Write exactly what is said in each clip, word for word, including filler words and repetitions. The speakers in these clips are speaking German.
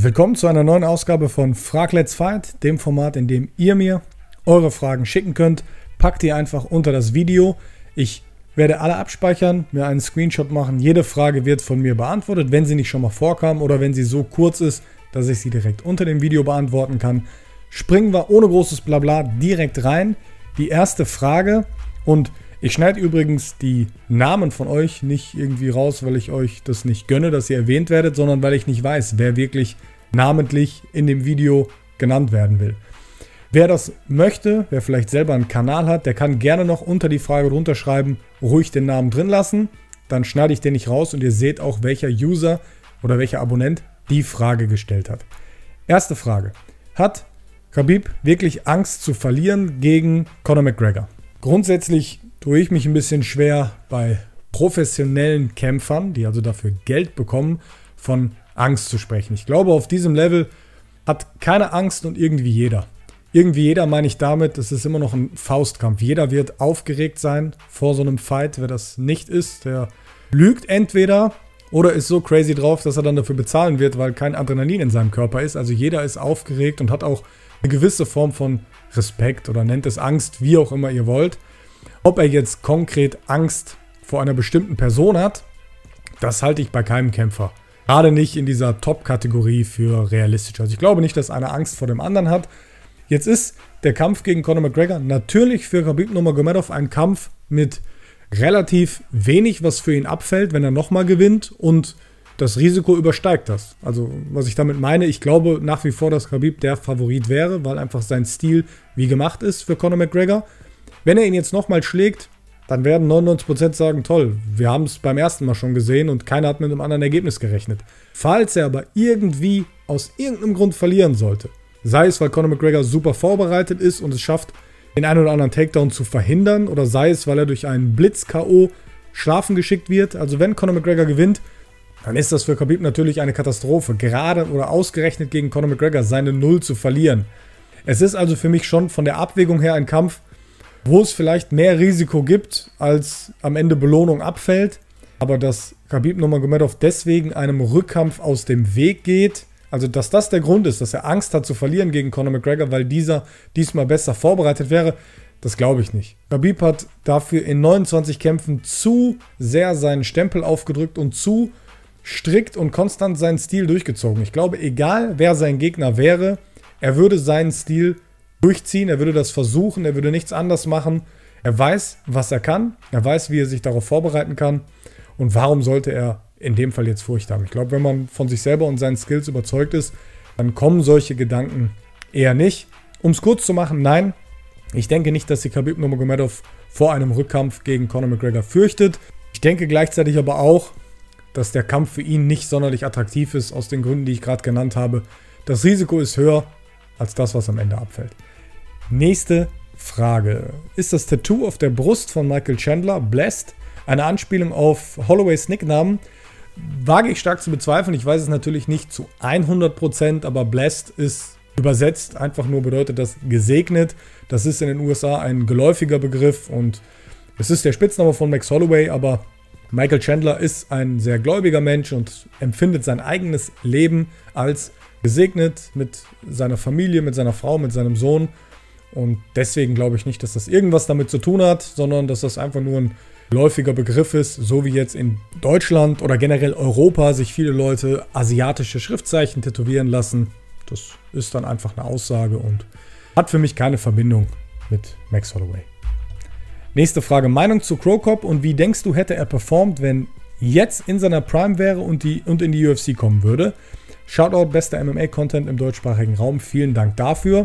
Willkommen zu einer neuen Ausgabe von Frag Let's Fight, dem Format, in dem ihr mir eure Fragen schicken könnt. Packt die einfach unter das Video. Ich werde alle abspeichern, mir einen Screenshot machen. Jede Frage wird von mir beantwortet, wenn sie nicht schon mal vorkam oder wenn sie so kurz ist, dass ich sie direkt unter dem Video beantworten kann. Springen wir ohne großes Blabla direkt rein. Die erste Frage, und ich schneide übrigens die Namen von euch nicht irgendwie raus, weil ich euch das nicht gönne, dass ihr erwähnt werdet, sondern weil ich nicht weiß, wer wirklich namentlich in dem Video genannt werden will. Wer das möchte, wer vielleicht selber einen Kanal hat, der kann gerne noch unter die Frage drunter schreiben, ruhig den Namen drin lassen. Dann schneide ich den nicht raus und ihr seht auch, welcher User oder welcher Abonnent die Frage gestellt hat. Erste Frage. Hat Khabib wirklich Angst zu verlieren gegen Conor McGregor? Grundsätzlich tue ich mich ein bisschen schwer bei professionellen Kämpfern, die also dafür Geld bekommen, von Angst zu sprechen. Ich glaube, auf diesem Level hat keine Angst und irgendwie jeder. Irgendwie jeder meine ich damit, es ist immer noch ein Faustkampf. Jeder wird aufgeregt sein vor so einem Fight. Wer das nicht ist, der lügt entweder oder ist so crazy drauf, dass er dann dafür bezahlen wird, weil kein Adrenalin in seinem Körper ist. Also jeder ist aufgeregt und hat auch eine gewisse Form von Respekt oder nennt es Angst, wie auch immer ihr wollt. Ob er jetzt konkret Angst vor einer bestimmten Person hat, das halte ich bei keinem Kämpfer. Gerade nicht in dieser Top-Kategorie für realistisch. Also ich glaube nicht, dass einer Angst vor dem anderen hat. Jetzt ist der Kampf gegen Conor McGregor natürlich für Khabib Nurmagomedov ein Kampf mit relativ wenig, was für ihn abfällt, wenn er nochmal gewinnt, und das Risiko übersteigt das. Also was ich damit meine, ich glaube nach wie vor, dass Khabib der Favorit wäre, weil einfach sein Stil wie gemacht ist für Conor McGregor. Wenn er ihn jetzt nochmal schlägt, dann werden neunundneunzig Prozent sagen, toll, wir haben es beim ersten Mal schon gesehen und keiner hat mit einem anderen Ergebnis gerechnet. Falls er aber irgendwie aus irgendeinem Grund verlieren sollte, sei es, weil Conor McGregor super vorbereitet ist und es schafft, den einen oder anderen Takedown zu verhindern, oder sei es, weil er durch einen Blitz-K O schlafen geschickt wird. Also wenn Conor McGregor gewinnt, dann ist das für Khabib natürlich eine Katastrophe, gerade oder ausgerechnet gegen Conor McGregor seine Null zu verlieren. Es ist also für mich schon von der Abwägung her ein Kampf, wo es vielleicht mehr Risiko gibt, als am Ende Belohnung abfällt. Aber dass Khabib Nurmagomedov deswegen einem Rückkampf aus dem Weg geht, also dass das der Grund ist, dass er Angst hat zu verlieren gegen Conor McGregor, weil dieser diesmal besser vorbereitet wäre, das glaube ich nicht. Khabib hat dafür in neunundzwanzig Kämpfen zu sehr seinen Stempel aufgedrückt und zu strikt und konstant seinen Stil durchgezogen. Ich glaube, egal wer sein Gegner wäre, er würde seinen Stil durchziehen, er würde das versuchen, er würde nichts anders machen. Er weiß, was er kann, er weiß, wie er sich darauf vorbereiten kann, und warum sollte er in dem Fall jetzt Furcht haben? Ich glaube, wenn man von sich selber und seinen Skills überzeugt ist, dann kommen solche Gedanken eher nicht. Um es kurz zu machen, nein, ich denke nicht, dass sich Khabib Nurmagomedov vor einem Rückkampf gegen Conor McGregor fürchtet. Ich denke gleichzeitig aber auch, dass der Kampf für ihn nicht sonderlich attraktiv ist, aus den Gründen, die ich gerade genannt habe. Das Risiko ist höher als das, was am Ende abfällt. Nächste Frage. Ist das Tattoo auf der Brust von Michael Chandler, Blessed, eine Anspielung auf Holloways Nicknamen? Wage ich stark zu bezweifeln. Ich weiß es natürlich nicht zu hundert Prozent, aber Blessed ist übersetzt einfach nur, bedeutet das gesegnet. Das ist in den U S A ein geläufiger Begriff und es ist der Spitzname von Max Holloway, aber Michael Chandler ist ein sehr gläubiger Mensch und empfindet sein eigenes Leben als gesegnet mit seiner Familie, mit seiner Frau, mit seinem Sohn. Und deswegen glaube ich nicht, dass das irgendwas damit zu tun hat, sondern dass das einfach nur ein läufiger Begriff ist, so wie jetzt in Deutschland oder generell Europa sich viele Leute asiatische Schriftzeichen tätowieren lassen. Das ist dann einfach eine Aussage und hat für mich keine Verbindung mit Max Holloway. Nächste Frage. Meinung zu Cro Cop und wie denkst du, hätte er performt, wenn jetzt in seiner Prime wäre und, die, und in die U F C kommen würde? Shoutout, bester M M A-Content im deutschsprachigen Raum. Vielen Dank dafür.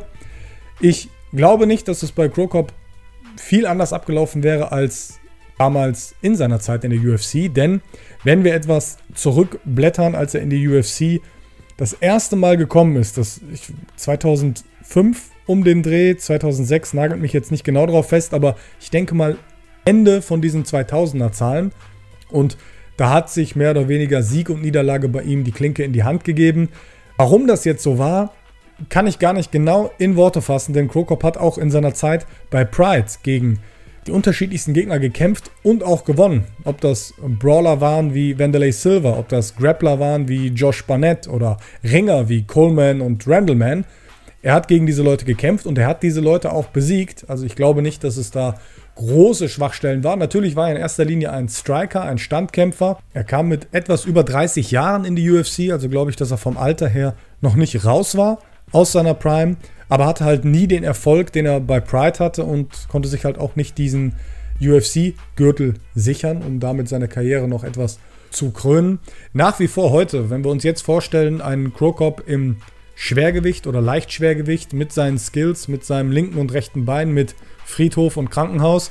Ich glaube nicht, dass es bei Cro Cop viel anders abgelaufen wäre als damals in seiner Zeit in der U F C. Denn wenn wir etwas zurückblättern, als er in die U F C das erste Mal gekommen ist, das ich, zweitausendfünf um den Dreh, zweitausendsechs, nagelt mich jetzt nicht genau drauf fest, aber ich denke mal Ende von diesen zweitausender Zahlen. Und da hat sich mehr oder weniger Sieg und Niederlage bei ihm die Klinke in die Hand gegeben. Warum das jetzt so war, kann ich gar nicht genau in Worte fassen, denn Cro Cop hat auch in seiner Zeit bei Pride gegen die unterschiedlichsten Gegner gekämpft und auch gewonnen. Ob das Brawler waren wie Wanderlei Silva, ob das Grappler waren wie Josh Barnett oder Ringer wie Coleman und Randleman. Er hat gegen diese Leute gekämpft und er hat diese Leute auch besiegt. Also ich glaube nicht, dass es da große Schwachstellen waren. Natürlich war er in erster Linie ein Striker, ein Standkämpfer. Er kam mit etwas über dreißig Jahren in die U F C, also glaube ich, dass er vom Alter her noch nicht raus war aus seiner Prime, aber hatte halt nie den Erfolg, den er bei Pride hatte und konnte sich halt auch nicht diesen U F C-Gürtel sichern, um damit seine Karriere noch etwas zu krönen. Nach wie vor heute, wenn wir uns jetzt vorstellen, einen Cro Cop im Schwergewicht oder Leichtschwergewicht mit seinen Skills, mit seinem linken und rechten Bein, mit Friedhof und Krankenhaus.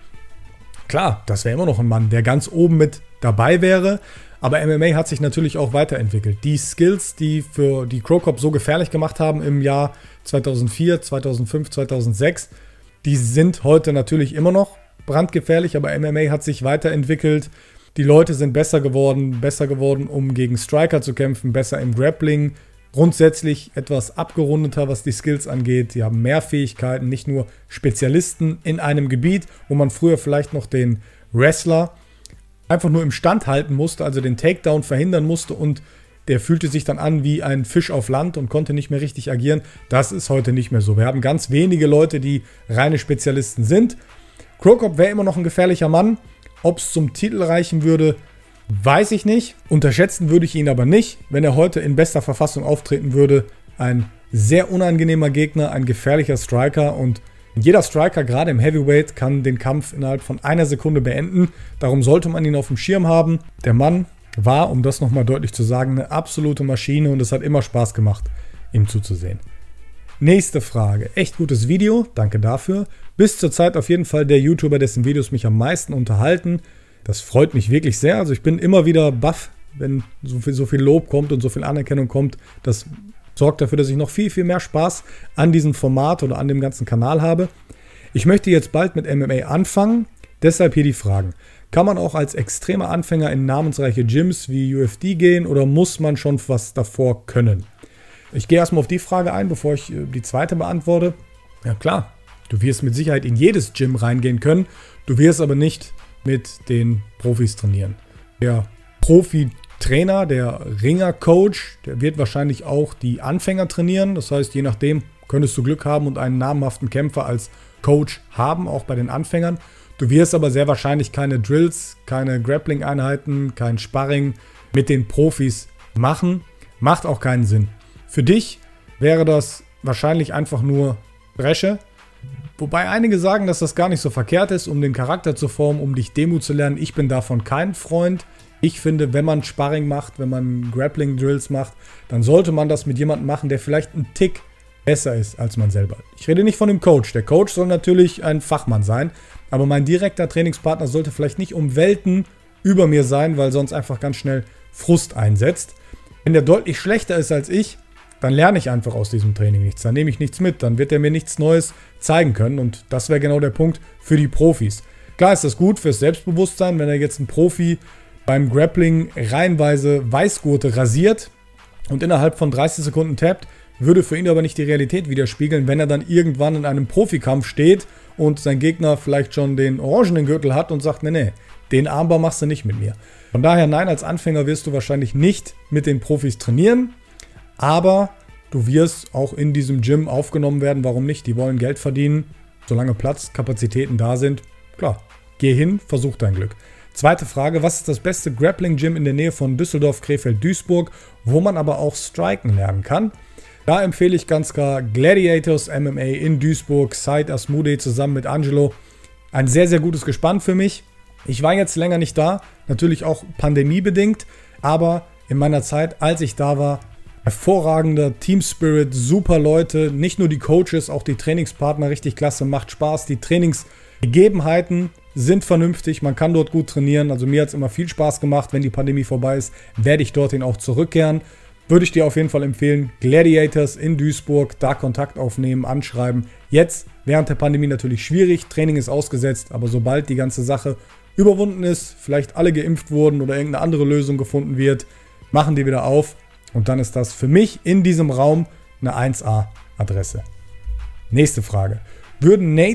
Klar, das wäre immer noch ein Mann, der ganz oben mit dabei wäre. Aber M M A hat sich natürlich auch weiterentwickelt. Die Skills, die für die Cro Cop so gefährlich gemacht haben im Jahr zweitausendvier, zweitausendfünf, zweitausendsechs, die sind heute natürlich immer noch brandgefährlich, aber M M A hat sich weiterentwickelt. Die Leute sind besser geworden, besser geworden, um gegen Striker zu kämpfen, besser im Grappling. Grundsätzlich etwas abgerundeter, was die Skills angeht. Die haben mehr Fähigkeiten, nicht nur Spezialisten in einem Gebiet, wo man früher vielleicht noch den Wrestler einfach nur im Stand halten musste, also den Takedown verhindern musste und der fühlte sich dann an wie ein Fisch auf Land und konnte nicht mehr richtig agieren. Das ist heute nicht mehr so. Wir haben ganz wenige Leute, die reine Spezialisten sind. Cro Cop wäre immer noch ein gefährlicher Mann. Ob es zum Titel reichen würde, weiß ich nicht. Unterschätzen würde ich ihn aber nicht, wenn er heute in bester Verfassung auftreten würde. Ein sehr unangenehmer Gegner, ein gefährlicher Striker und jeder Striker, gerade im Heavyweight, kann den Kampf innerhalb von einer Sekunde beenden. Darum sollte man ihn auf dem Schirm haben. Der Mann war, um das nochmal deutlich zu sagen, eine absolute Maschine und es hat immer Spaß gemacht, ihm zuzusehen. Nächste Frage. Echt gutes Video, danke dafür. Bis zur Zeit auf jeden Fall der YouTuber, dessen Videos mich am meisten unterhalten. Das freut mich wirklich sehr. Also ich bin immer wieder baff, wenn so viel, so viel Lob kommt und so viel Anerkennung kommt. Das sorgt dafür, dass ich noch viel, viel mehr Spaß an diesem Format oder an dem ganzen Kanal habe. Ich möchte jetzt bald mit M M A anfangen. Deshalb hier die Fragen. Kann man auch als extremer Anfänger in namensreiche Gyms wie U F D gehen oder muss man schon was davor können? Ich gehe erstmal auf die Frage ein, bevor ich die zweite beantworte. Ja klar, du wirst mit Sicherheit in jedes Gym reingehen können. Du wirst aber nicht mit den Profis trainieren. Der Profi-Trainer, der Ringer-Coach, der wird wahrscheinlich auch die Anfänger trainieren. Das heißt, je nachdem könntest du Glück haben und einen namhaften Kämpfer als Coach haben, auch bei den Anfängern. Du wirst aber sehr wahrscheinlich keine Drills, keine Grappling-Einheiten, kein Sparring mit den Profis machen. Macht auch keinen Sinn. Für dich wäre das wahrscheinlich einfach nur Bresche. Wobei einige sagen, dass das gar nicht so verkehrt ist, um den Charakter zu formen, um dich Demo zu lernen. Ich bin davon kein Freund. Ich finde, wenn man Sparring macht, wenn man Grappling-Drills macht, dann sollte man das mit jemandem machen, der vielleicht einen Tick besser ist als man selber. Ich rede nicht von dem Coach. Der Coach soll natürlich ein Fachmann sein, aber mein direkter Trainingspartner sollte vielleicht nicht um Welten über mir sein, weil sonst einfach ganz schnell Frust einsetzt. Wenn der deutlich schlechter ist als ich, dann lerne ich einfach aus diesem Training nichts. Dann nehme ich nichts mit. Dann wird er mir nichts Neues zeigen können. Und das wäre genau der Punkt für die Profis. Klar ist das gut fürs Selbstbewusstsein, wenn er jetzt ein Profi beim Grappling reihenweise Weißgurte rasiert und innerhalb von dreißig Sekunden tappt, würde für ihn aber nicht die Realität widerspiegeln, wenn er dann irgendwann in einem Profikampf steht und sein Gegner vielleicht schon den orangenen Gürtel hat und sagt, nee, nee, den Armbar machst du nicht mit mir. Von daher, nein, als Anfänger wirst du wahrscheinlich nicht mit den Profis trainieren. Aber du wirst auch in diesem Gym aufgenommen werden. Warum nicht? Die wollen Geld verdienen. Solange Platz, Kapazitäten da sind. Klar, geh hin, versuch dein Glück. Zweite Frage. Was ist das beste Grappling-Gym in der Nähe von Düsseldorf, Krefeld, Duisburg, wo man aber auch Striken lernen kann? Da empfehle ich ganz klar Gladiators M M A in Duisburg. Said Asmoude zusammen mit Angelo. Ein sehr, sehr gutes Gespann für mich. Ich war jetzt länger nicht da. Natürlich auch pandemiebedingt. Aber in meiner Zeit, als ich da war, hervorragender Team Spirit, super Leute, nicht nur die Coaches, auch die Trainingspartner, richtig klasse, macht Spaß. Die Trainingsgegebenheiten sind vernünftig, man kann dort gut trainieren. Also mir hat es immer viel Spaß gemacht. Wenn die Pandemie vorbei ist, werde ich dorthin auch zurückkehren. Würde ich dir auf jeden Fall empfehlen. Gladiators in Duisburg, da Kontakt aufnehmen, anschreiben. Jetzt, während der Pandemie natürlich schwierig, Training ist ausgesetzt, aber sobald die ganze Sache überwunden ist, vielleicht alle geimpft wurden oder irgendeine andere Lösung gefunden wird, machen die wieder auf. Und dann ist das für mich in diesem Raum eine eins A Adresse. Nächste Frage. Würden Nate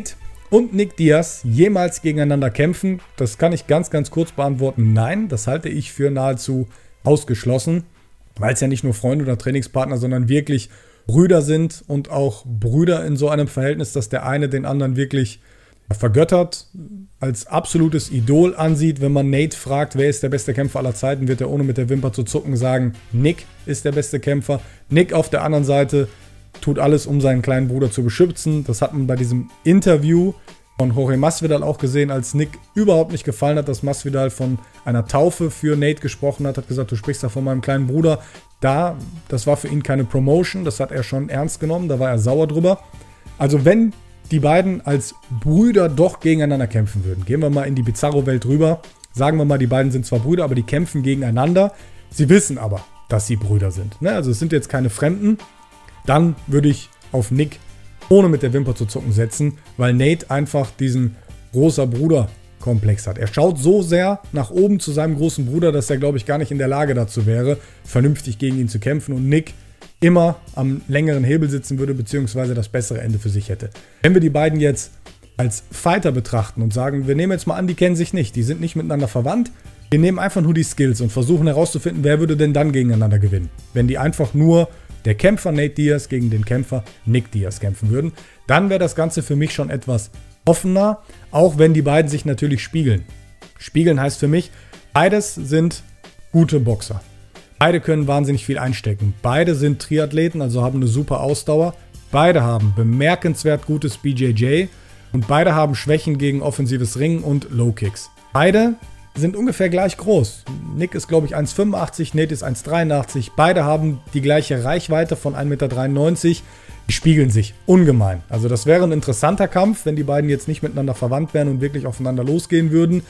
und Nick Diaz jemals gegeneinander kämpfen? Das kann ich ganz, ganz kurz beantworten. Nein, das halte ich für nahezu ausgeschlossen, weil es ja nicht nur Freunde oder Trainingspartner, sondern wirklich Brüder sind und auch Brüder in so einem Verhältnis, dass der eine den anderen wirklich vergöttert, als absolutes Idol ansieht. Wenn man Nate fragt, wer ist der beste Kämpfer aller Zeiten, wird er ohne mit der Wimper zu zucken sagen, Nick ist der beste Kämpfer. Nick auf der anderen Seite tut alles, um seinen kleinen Bruder zu beschützen. Das hat man bei diesem Interview von Jorge Masvidal auch gesehen, als Nick überhaupt nicht gefallen hat, dass Masvidal von einer Taufe für Nate gesprochen hat, hat gesagt, du sprichst da von meinem kleinen Bruder. Da, das war für ihn keine Promotion, das hat er schon ernst genommen, da war er sauer drüber. Also wenn die beiden als Brüder doch gegeneinander kämpfen würden, gehen wir mal in die Bizarro-Welt rüber, sagen wir mal, die beiden sind zwar Brüder, aber die kämpfen gegeneinander, sie wissen aber, dass sie Brüder sind. Ne? Also es sind jetzt keine Fremden, dann würde ich auf Nick ohne mit der Wimper zu zucken setzen, weil Nate einfach diesen großer Bruder-Komplex hat. Er schaut so sehr nach oben zu seinem großen Bruder, dass er, glaube ich, gar nicht in der Lage dazu wäre, vernünftig gegen ihn zu kämpfen und Nick immer am längeren Hebel sitzen würde, beziehungsweise das bessere Ende für sich hätte. Wenn wir die beiden jetzt als Fighter betrachten und sagen, wir nehmen jetzt mal an, die kennen sich nicht, die sind nicht miteinander verwandt, wir nehmen einfach nur die Skills und versuchen herauszufinden, wer würde denn dann gegeneinander gewinnen, wenn die einfach nur der Kämpfer Nate Diaz gegen den Kämpfer Nick Diaz kämpfen würden, dann wäre das Ganze für mich schon etwas offener, auch wenn die beiden sich natürlich spiegeln. Spiegeln heißt für mich, beides sind gute Boxer. Beide können wahnsinnig viel einstecken. Beide sind Triathleten, also haben eine super Ausdauer. Beide haben bemerkenswert gutes B J J und beide haben Schwächen gegen offensives Ringen und Low Kicks. Beide sind ungefähr gleich groß. Nick ist, glaube ich, eins Komma fünfundachtzig, Nate ist eins Komma dreiundachtzig. Beide haben die gleiche Reichweite von ein Komma dreiundneunzig Meter. Die spiegeln sich ungemein. Also das wäre ein interessanter Kampf, wenn die beiden jetzt nicht miteinander verwandt wären und wirklich aufeinander losgehen würden.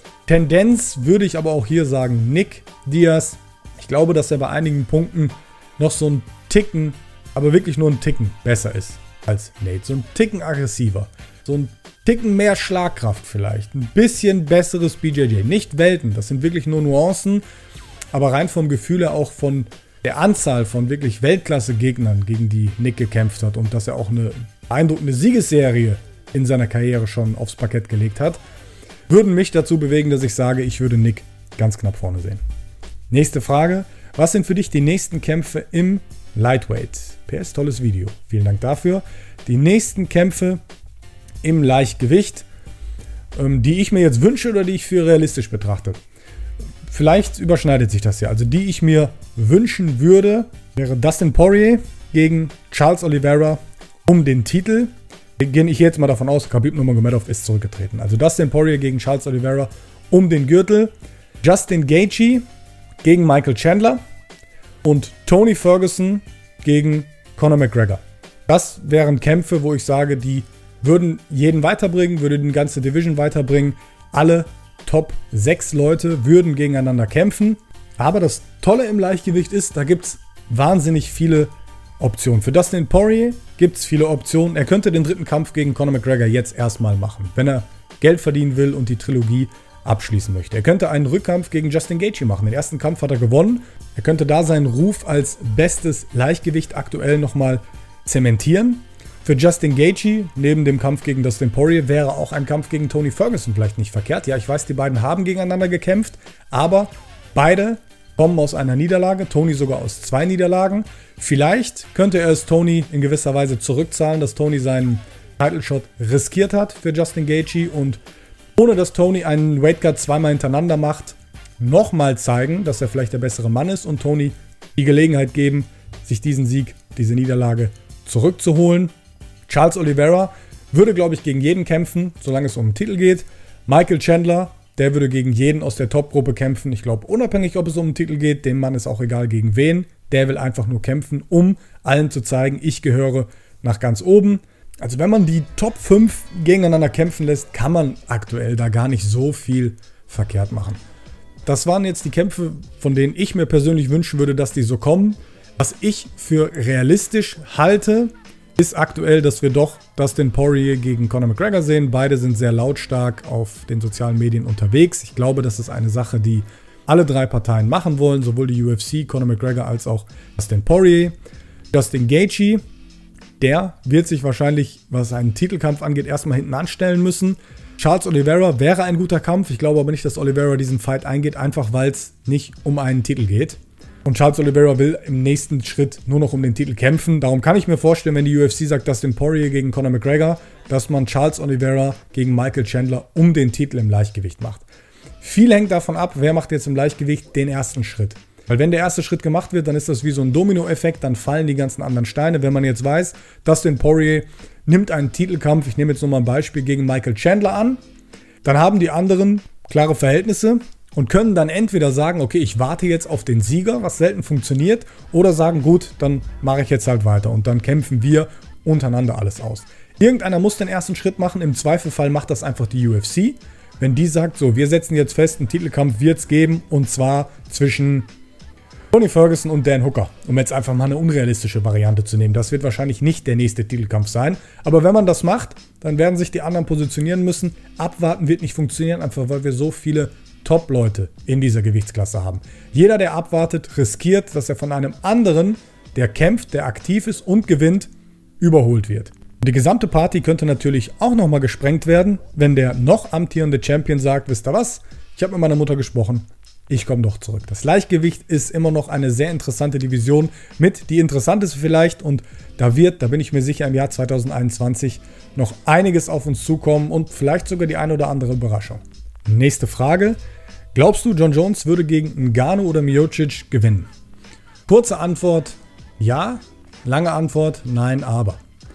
Tendenz würde ich aber auch hier sagen, Nick Diaz. Ich glaube, dass er bei einigen Punkten noch so ein Ticken, aber wirklich nur ein Ticken besser ist als Nate. So ein Ticken aggressiver. So ein Ticken mehr Schlagkraft vielleicht. Ein bisschen besseres B J J. Nicht Welten, das sind wirklich nur Nuancen. Aber rein vom Gefühl her auch von der Anzahl von wirklich Weltklasse-Gegnern, gegen die Nick gekämpft hat. Und dass er auch eine beeindruckende Siegesserie in seiner Karriere schon aufs Parkett gelegt hat, würden mich dazu bewegen, dass ich sage, ich würde Nick ganz knapp vorne sehen. Nächste Frage. Was sind für dich die nächsten Kämpfe im Lightweight? P S, tolles Video. Vielen Dank dafür. Die nächsten Kämpfe im Leichtgewicht, ähm, die ich mir jetzt wünsche oder die ich für realistisch betrachte. Vielleicht überschneidet sich das ja. Also die ich mir wünschen würde, wäre Dustin Poirier gegen Charles Oliveira um den Titel. Gehe ich jetzt mal davon aus, Khabib Nurmagomedov ist zurückgetreten. Also Dustin Poirier gegen Charles Oliveira um den Gürtel. Justin Gaethje gegen Michael Chandler und Tony Ferguson gegen Conor McGregor. Das wären Kämpfe, wo ich sage, die würden jeden weiterbringen, würden die ganze Division weiterbringen. Alle Top sechs Leute würden gegeneinander kämpfen. Aber das Tolle im Leichtgewicht ist, da gibt es wahnsinnig viele Optionen. Für Dustin Poirier gibt es viele Optionen. Er könnte den dritten Kampf gegen Conor McGregor jetzt erstmal machen, wenn er Geld verdienen will und die Trilogie abschließen möchte. Er könnte einen Rückkampf gegen Justin Gaethje machen. Den ersten Kampf hat er gewonnen. Er könnte da seinen Ruf als bestes Leichtgewicht aktuell nochmal zementieren. Für Justin Gaethje, neben dem Kampf gegen Dustin Poirier, wäre auch ein Kampf gegen Tony Ferguson vielleicht nicht verkehrt. Ja, ich weiß, die beiden haben gegeneinander gekämpft, aber beide kommen aus einer Niederlage, Tony sogar aus zwei Niederlagen. Vielleicht könnte er es Tony in gewisser Weise zurückzahlen, dass Tony seinen Title Shot riskiert hat für Justin Gaethje und ohne dass Tony einen Weightcut zweimal hintereinander macht, nochmal zeigen, dass er vielleicht der bessere Mann ist und Tony die Gelegenheit geben, sich diesen Sieg, diese Niederlage zurückzuholen. Charles Oliveira würde, glaube ich, gegen jeden kämpfen, solange es um den Titel geht. Michael Chandler, der würde gegen jeden aus der Top-Gruppe kämpfen. Ich glaube, unabhängig, ob es um den Titel geht, dem Mann ist auch egal gegen wen. Der will einfach nur kämpfen, um allen zu zeigen, ich gehöre nach ganz oben. Also wenn man die Top fünf gegeneinander kämpfen lässt, kann man aktuell da gar nicht so viel verkehrt machen. Das waren jetzt die Kämpfe, von denen ich mir persönlich wünschen würde, dass die so kommen. Was ich für realistisch halte, ist aktuell, dass wir doch Dustin Poirier gegen Conor McGregor sehen. Beide sind sehr lautstark auf den sozialen Medien unterwegs. Ich glaube, das ist eine Sache, die alle drei Parteien machen wollen, sowohl die U F C, Conor McGregor als auch Dustin Poirier. Justin Gaethje der wird sich wahrscheinlich, was einen Titelkampf angeht, erstmal hinten anstellen müssen. Charles Oliveira wäre ein guter Kampf. Ich glaube aber nicht, dass Oliveira diesen Fight eingeht, einfach weil es nicht um einen Titel geht. Und Charles Oliveira will im nächsten Schritt nur noch um den Titel kämpfen. Darum kann ich mir vorstellen, wenn die U F C sagt, Dustin Poirier gegen Conor McGregor, dass man Charles Oliveira gegen Michael Chandler um den Titel im Leichtgewicht macht. Viel hängt davon ab, wer macht jetzt im Leichtgewicht den ersten Schritt. Weil wenn der erste Schritt gemacht wird, dann ist das wie so ein Dominoeffekt, dann fallen die ganzen anderen Steine. Wenn man jetzt weiß, Dustin Poirier nimmt einen Titelkampf, ich nehme jetzt nur mal ein Beispiel, gegen Michael Chandler an, dann haben die anderen klare Verhältnisse und können dann entweder sagen, okay, ich warte jetzt auf den Sieger, was selten funktioniert, oder sagen, gut, dann mache ich jetzt halt weiter und dann kämpfen wir untereinander alles aus. Irgendeiner muss den ersten Schritt machen, im Zweifelfall macht das einfach die U F C. Wenn die sagt, so, wir setzen jetzt fest, einen Titelkampf wird es geben und zwar zwischen Tony Ferguson und Dan Hooker, um jetzt einfach mal eine unrealistische Variante zu nehmen. Das wird wahrscheinlich nicht der nächste Titelkampf sein. Aber wenn man das macht, dann werden sich die anderen positionieren müssen. Abwarten wird nicht funktionieren, einfach weil wir so viele Top-Leute in dieser Gewichtsklasse haben. Jeder, der abwartet, riskiert, dass er von einem anderen, der kämpft, der aktiv ist und gewinnt, überholt wird. Die gesamte Party könnte natürlich auch nochmal gesprengt werden, wenn der noch amtierende Champion sagt, wisst ihr was, ich habe mit meiner Mutter gesprochen. Ich komme doch zurück. Das Leichtgewicht ist immer noch eine sehr interessante Division mit die interessanteste vielleicht und da wird, da bin ich mir sicher, im Jahr zweitausendeinundzwanzig noch einiges auf uns zukommen und vielleicht sogar die eine oder andere Überraschung. Nächste Frage. Glaubst du, Jon Jones würde gegen Ngannou oder Miocic gewinnen? Kurze Antwort, ja. Lange Antwort, nein, aber.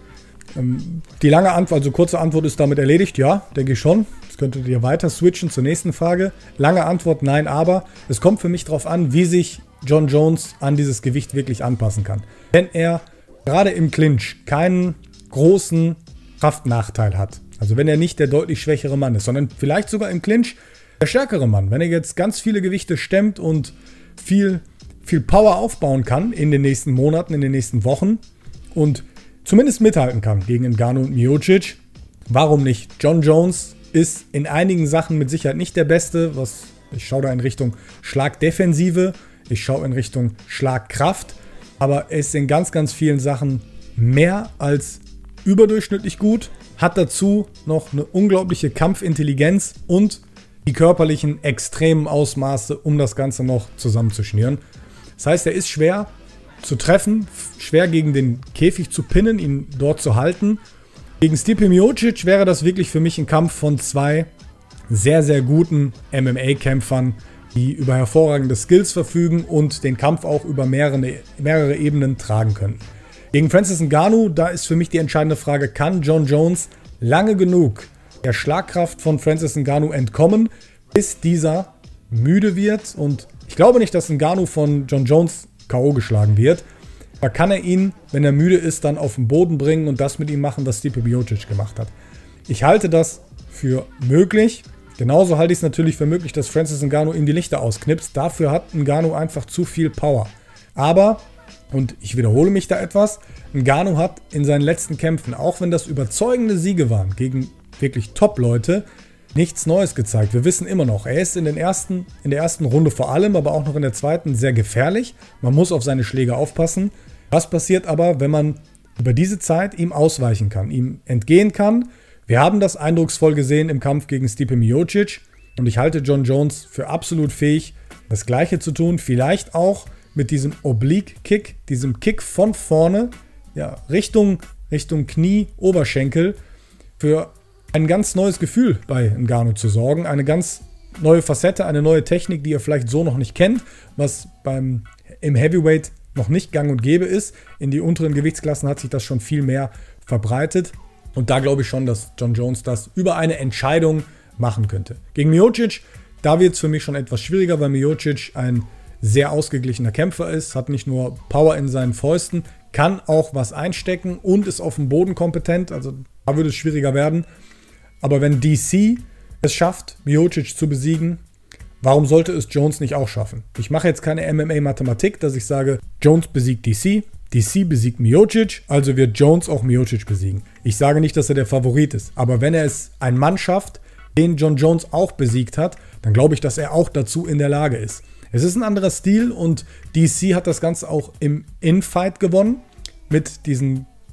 Die lange Antwort, also kurze Antwort ist damit erledigt, ja, denke ich schon. Jetzt könntet ihr weiter switchen zur nächsten Frage. Lange Antwort, nein, aber. Es kommt für mich darauf an, wie sich Jon Jones an dieses Gewicht wirklich anpassen kann. Wenn er gerade im Clinch keinen großen Kraftnachteil hat, also wenn er nicht der deutlich schwächere Mann ist, sondern vielleicht sogar im Clinch der stärkere Mann, wenn er jetzt ganz viele Gewichte stemmt und viel, viel Power aufbauen kann in den nächsten Monaten, in den nächsten Wochen und zumindest mithalten kann gegen Ngannou und Miocic, warum nicht? Jon Jones ist in einigen Sachen mit Sicherheit nicht der Beste. Was, ich schaue da in Richtung Schlagdefensive, ich schaue in Richtung Schlagkraft, aber er ist in ganz, ganz vielen Sachen mehr als überdurchschnittlich gut, hat dazu noch eine unglaubliche Kampfintelligenz und die körperlichen extremen Ausmaße, um das Ganze noch zusammenzuschnüren. Das heißt, er ist schwer zu treffen, schwer gegen den Käfig zu pinnen, ihn dort zu halten. Gegen Stipe Miocic wäre das wirklich für mich ein Kampf von zwei sehr, sehr guten M M A-Kämpfern, die über hervorragende Skills verfügen und den Kampf auch über mehrere, mehrere Ebenen tragen können. Gegen Francis Ngannou, da ist für mich die entscheidende Frage, kann Jon Jones lange genug der Schlagkraft von Francis Ngannou entkommen, bis dieser müde wird? Und ich glaube nicht, dass Ngannou von Jon Jones K O geschlagen wird. Da kann er ihn, wenn er müde ist, dann auf den Boden bringen und das mit ihm machen, was Stipe Miocic gemacht hat. Ich halte das für möglich. Genauso halte ich es natürlich für möglich, dass Francis Ngannou ihm die Lichter ausknipst. Dafür hat Ngannou einfach zu viel Power. Aber, und ich wiederhole mich da etwas, Ngannou hat in seinen letzten Kämpfen, auch wenn das überzeugende Siege waren gegen wirklich Top-Leute, nichts Neues gezeigt. Wir wissen immer noch, er ist in, den ersten, in der ersten Runde vor allem, aber auch noch in der zweiten sehr gefährlich. Man muss auf seine Schläge aufpassen. Was passiert aber, wenn man über diese Zeit ihm ausweichen kann, ihm entgehen kann? Wir haben das eindrucksvoll gesehen im Kampf gegen Stipe Miocic und ich halte Jon Jones für absolut fähig, das Gleiche zu tun. Vielleicht auch mit diesem Oblique-Kick, diesem Kick von vorne, ja, Richtung, Richtung Knie, Oberschenkel, für ein ganz neues Gefühl bei Ngannou zu sorgen. Eine ganz neue Facette, eine neue Technik, die ihr vielleicht so noch nicht kennt, was beim, im Heavyweight noch nicht gang und gäbe ist. In die unteren Gewichtsklassen hat sich das schon viel mehr verbreitet. Und da glaube ich schon, dass Jon Jones das über eine Entscheidung machen könnte. Gegen Miocic, da wird es für mich schon etwas schwieriger, weil Miocic ein sehr ausgeglichener Kämpfer ist, hat nicht nur Power in seinen Fäusten, kann auch was einstecken und ist auf dem Boden kompetent. Also da würde es schwieriger werden. Aber wenn D C es schafft, Miocic zu besiegen, warum sollte es Jones nicht auch schaffen? Ich mache jetzt keine M M A-Mathematik, dass ich sage, Jones besiegt D C, D C besiegt Miocic, also wird Jones auch Miocic besiegen. Ich sage nicht, dass er der Favorit ist, aber wenn er es ein Mann schafft, den Jon Jones auch besiegt hat, dann glaube ich, dass er auch dazu in der Lage ist. Es ist ein anderer Stil und D C hat das Ganze auch im Infight gewonnen, mit diesen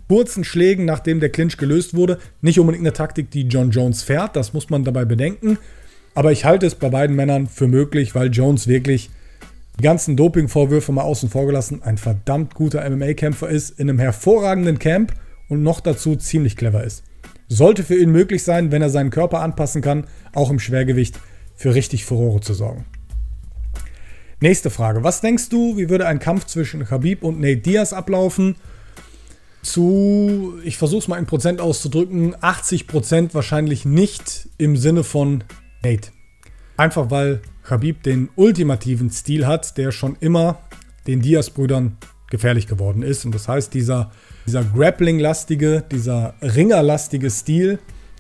kurzen Schlägen, nachdem der Clinch gelöst wurde. Nicht unbedingt eine Taktik, die Jon Jones fährt, das muss man dabei bedenken. Aber ich halte es bei beiden Männern für möglich, weil Jones wirklich die ganzen Doping-Vorwürfe mal außen vor gelassen, ein verdammt guter M M A-Kämpfer ist, in einem hervorragenden Camp und noch dazu ziemlich clever ist. Sollte für ihn möglich sein, wenn er seinen Körper anpassen kann, auch im Schwergewicht für richtig Furore zu sorgen. Nächste Frage. Was denkst du, wie würde ein Kampf zwischen Khabib und Nate Diaz ablaufen? Zu, ich versuche es mal in Prozent auszudrücken, achtzig Prozent wahrscheinlich nicht im Sinne von Nate. Einfach weil Khabib den ultimativen Stil hat, der schon immer den Diaz-Brüdern gefährlich geworden ist. Und das heißt, dieser, dieser Grappling-lastige, dieser Ringer-lastige Stil.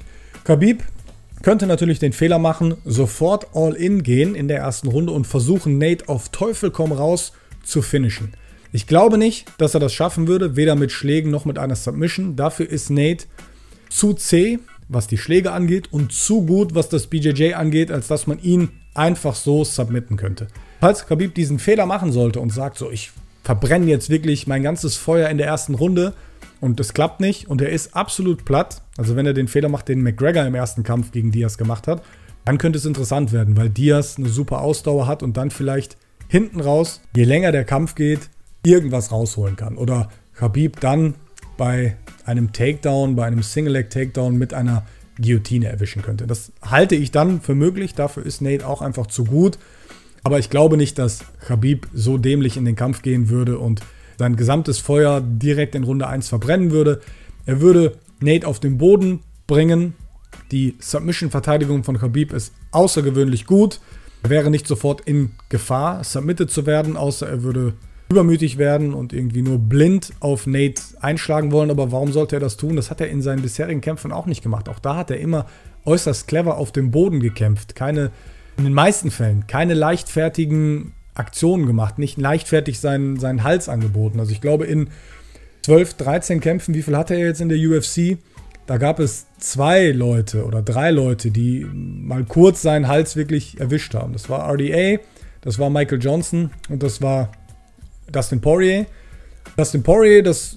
Khabib könnte natürlich den Fehler machen, sofort All-In gehen in der ersten Runde und versuchen, Nate auf Teufel komm raus zu finishen. Ich glaube nicht, dass er das schaffen würde, weder mit Schlägen noch mit einer Submission. Dafür ist Nate zu zäh, was die Schläge angeht, und zu gut, was das B J J angeht, als dass man ihn einfach so submitten könnte. Falls Khabib diesen Fehler machen sollte und sagt so, ich verbrenne jetzt wirklich mein ganzes Feuer in der ersten Runde und das klappt nicht und er ist absolut platt, also wenn er den Fehler macht, den McGregor im ersten Kampf gegen Diaz gemacht hat, dann könnte es interessant werden, weil Diaz eine super Ausdauer hat und dann vielleicht hinten raus, je länger der Kampf geht, irgendwas rausholen kann. Oder Khabib dann bei einem Takedown, bei einem Single-Leg-Takedown mit einer Guillotine erwischen könnte. Das halte ich dann für möglich, dafür ist Nate auch einfach zu gut. Aber ich glaube nicht, dass Khabib so dämlich in den Kampf gehen würde und sein gesamtes Feuer direkt in Runde eins verbrennen würde. Er würde Nate auf den Boden bringen. Die Submission-Verteidigung von Khabib ist außergewöhnlich gut. Er wäre nicht sofort in Gefahr, submitted zu werden, außer er würde übermütig werden und irgendwie nur blind auf Nate einschlagen wollen. Aber warum sollte er das tun? Das hat er in seinen bisherigen Kämpfen auch nicht gemacht. Auch da hat er immer äußerst clever auf dem Boden gekämpft. Keine, in den meisten Fällen keine leichtfertigen Aktionen gemacht, nicht leichtfertig seinen, seinen Hals angeboten. Also ich glaube in zwölf, dreizehn Kämpfen, wie viel hatte er jetzt in der U F C? Da gab es zwei Leute oder drei Leute, die mal kurz seinen Hals wirklich erwischt haben. Das war R D A, das war Michael Johnson und das war Dustin Poirier. Dustin Poirier, das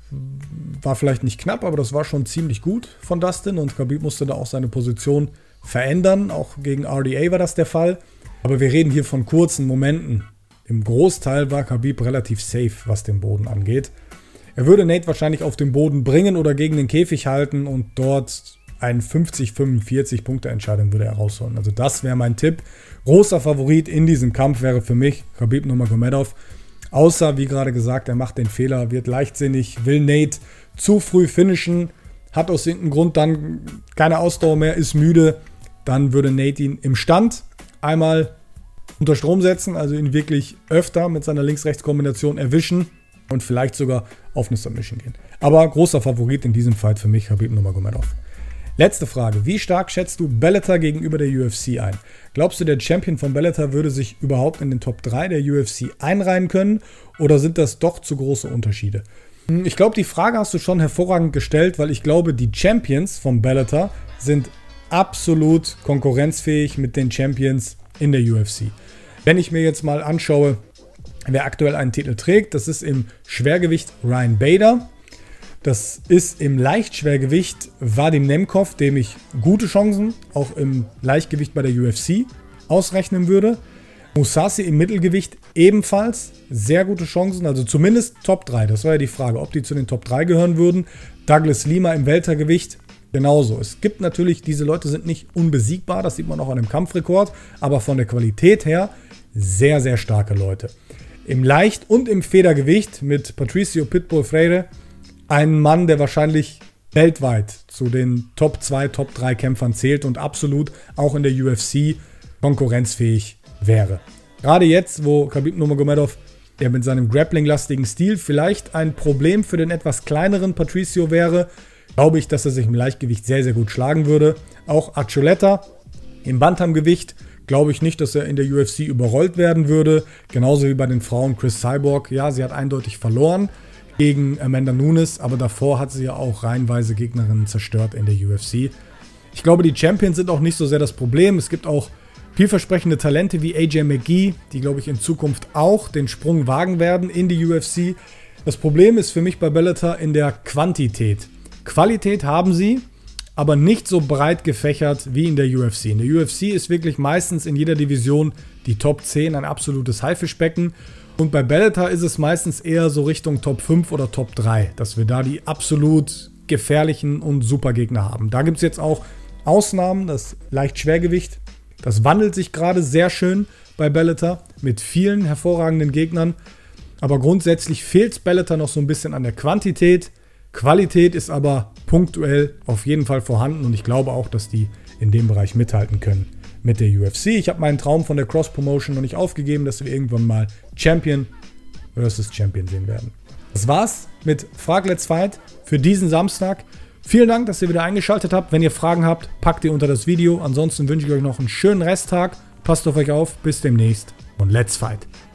war vielleicht nicht knapp, aber das war schon ziemlich gut von Dustin und Khabib musste da auch seine Position verändern. Auch gegen R D A war das der Fall. Aber wir reden hier von kurzen Momenten. Im Großteil war Khabib relativ safe, was den Boden angeht. Er würde Nate wahrscheinlich auf den Boden bringen oder gegen den Käfig halten und dort einen fünfzig fünfundvierzig Punkte Entscheidung würde er rausholen. Also das wäre mein Tipp. Großer Favorit in diesem Kampf wäre für mich Khabib Nurmagomedov. Außer, wie gerade gesagt, er macht den Fehler, wird leichtsinnig, will Nate zu früh finishen, hat aus irgendeinem Grund dann keine Ausdauer mehr, ist müde. Dann würde Nate ihn im Stand einmal unter Strom setzen, also ihn wirklich öfter mit seiner Links-Rechts-Kombination erwischen und vielleicht sogar auf eine Submission gehen. Aber großer Favorit in diesem Fight für mich, Khabib Nurmagomedov. Letzte Frage. Wie stark schätzt du Bellator gegenüber der U F C ein? Glaubst du, der Champion von Bellator würde sich überhaupt in den Top drei der U F C einreihen können oder sind das doch zu große Unterschiede? Ich glaube, die Frage hast du schon hervorragend gestellt, weil ich glaube, die Champions von Bellator sind absolut konkurrenzfähig mit den Champions in der U F C. Wenn ich mir jetzt mal anschaue, wer aktuell einen Titel trägt, das ist im Schwergewicht Ryan Bader. Das ist im Leichtschwergewicht Vadim Nemkov, dem ich gute Chancen auch im Leichtgewicht bei der U F C ausrechnen würde. Mousasi im Mittelgewicht ebenfalls sehr gute Chancen, also zumindest Top drei. Das war ja die Frage, ob die zu den Top drei gehören würden. Douglas Lima im Weltergewicht genauso. Es gibt natürlich, diese Leute sind nicht unbesiegbar, das sieht man auch an dem Kampfrekord, aber von der Qualität her sehr, sehr starke Leute. Im Leicht- und im Federgewicht mit Patricio Pitbull Freire ein Mann, der wahrscheinlich weltweit zu den Top zwei, Top drei Kämpfern zählt und absolut auch in der U F C konkurrenzfähig wäre. Gerade jetzt, wo Khabib Nurmagomedov, der mit seinem Grappling-lastigen Stil vielleicht ein Problem für den etwas kleineren Patricio wäre, glaube ich, dass er sich im Leichtgewicht sehr, sehr gut schlagen würde. Auch Archuleta im Bantamgewicht glaube ich nicht, dass er in der U F C überrollt werden würde. Genauso wie bei den Frauen Chris Cyborg. Ja, sie hat eindeutig verloren gegen Amanda Nunes, aber davor hat sie ja auch reihenweise Gegnerinnen zerstört in der U F C. Ich glaube, die Champions sind auch nicht so sehr das Problem. Es gibt auch vielversprechende Talente wie A J McGee, die, glaube ich, in Zukunft auch den Sprung wagen werden in die U F C. Das Problem ist für mich bei Bellator in der Quantität. Qualität haben sie, aber nicht so breit gefächert wie in der U F C. In der U F C ist wirklich meistens in jeder Division die Top zehn ein absolutes Haifischbecken. Und bei Bellator ist es meistens eher so Richtung Top fünf oder Top drei, dass wir da die absolut gefährlichen und super Gegner haben. Da gibt es jetzt auch Ausnahmen, das Leichtschwergewicht. Das wandelt sich gerade sehr schön bei Bellator mit vielen hervorragenden Gegnern. Aber grundsätzlich fehlt Bellator noch so ein bisschen an der Quantität. Qualität ist aber punktuell auf jeden Fall vorhanden und ich glaube auch, dass die in dem Bereich mithalten können mit der U F C. Ich habe meinen Traum von der Cross-Promotion noch nicht aufgegeben, dass wir irgendwann mal Champion versus Champion sehen werden. Das war's mit Frag Let's Fight für diesen Samstag. Vielen Dank, dass ihr wieder eingeschaltet habt. Wenn ihr Fragen habt, packt ihr unter das Video. Ansonsten wünsche ich euch noch einen schönen Resttag. Passt auf euch auf. Bis demnächst und Let's Fight.